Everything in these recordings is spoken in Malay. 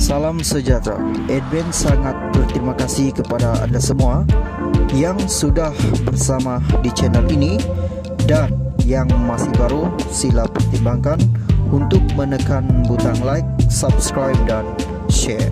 Salam sejahtera. Admin sangat berterima kasih kepada anda semua yang sudah bersama di channel ini, dan yang masih baru sila pertimbangkan untuk menekan butang like, subscribe dan share.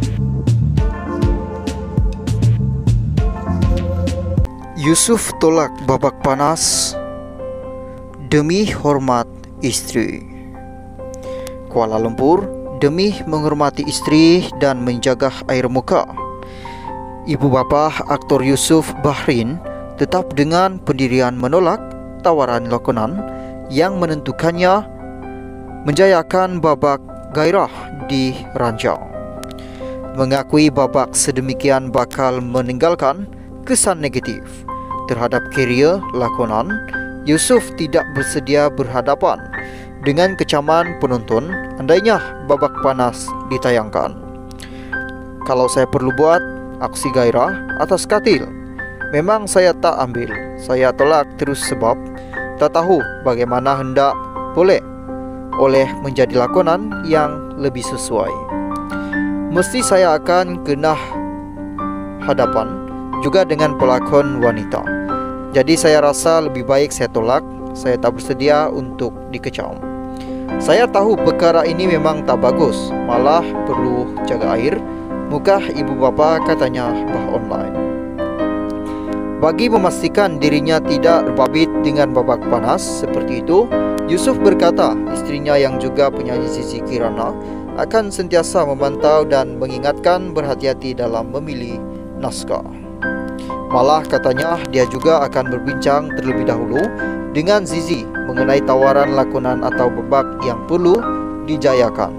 Yusuf tolak babak panas demi hormat istri. Kuala Lumpur, demi menghormati istri dan menjaga air muka, ibu bapa aktor Yusuf Bahrin tetap dengan pendirian menolak tawaran lakonan yang menentukannya menjayakan babak gairah di ranjang. Mengakui babak sedemikian bakal meninggalkan kesan negatif terhadap karier lakonan, Yusuf tidak bersedia berhadapan dengan kecaman penonton andainya babak panas ditayangkan. Kalau saya perlu buat aksi gairah atas katil, memang saya tak ambil. Saya tolak terus sebab tak tahu bagaimana hendak boleh oleh menjadi lakonan yang lebih sesuai. Mesti saya akan kena hadapan juga dengan pelakon wanita. Jadi saya rasa lebih baik saya tolak. Saya tak bersedia untuk dikecam. Saya tahu perkara ini memang tak bagus, malah perlu jaga air muka ibu bapa, katanya bah online. Bagi memastikan dirinya tidak terbabit dengan babak panas seperti itu, Yusuf berkata istrinya yang juga penyanyi Zizi Kirana akan sentiasa memantau dan mengingatkan berhati-hati dalam memilih naskah. Malah katanya dia juga akan berbincang terlebih dahulu dengan Zizi mengenai tawaran lakonan atau babak yang perlu dijayakan.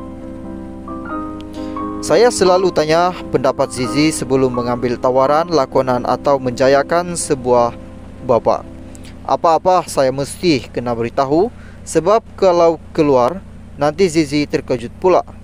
Saya selalu tanya pendapat Zizi sebelum mengambil tawaran lakonan atau menjayakan sebuah babak. Apa-apa saya mesti kena beritahu, sebab kalau keluar nanti Zizi terkejut pula.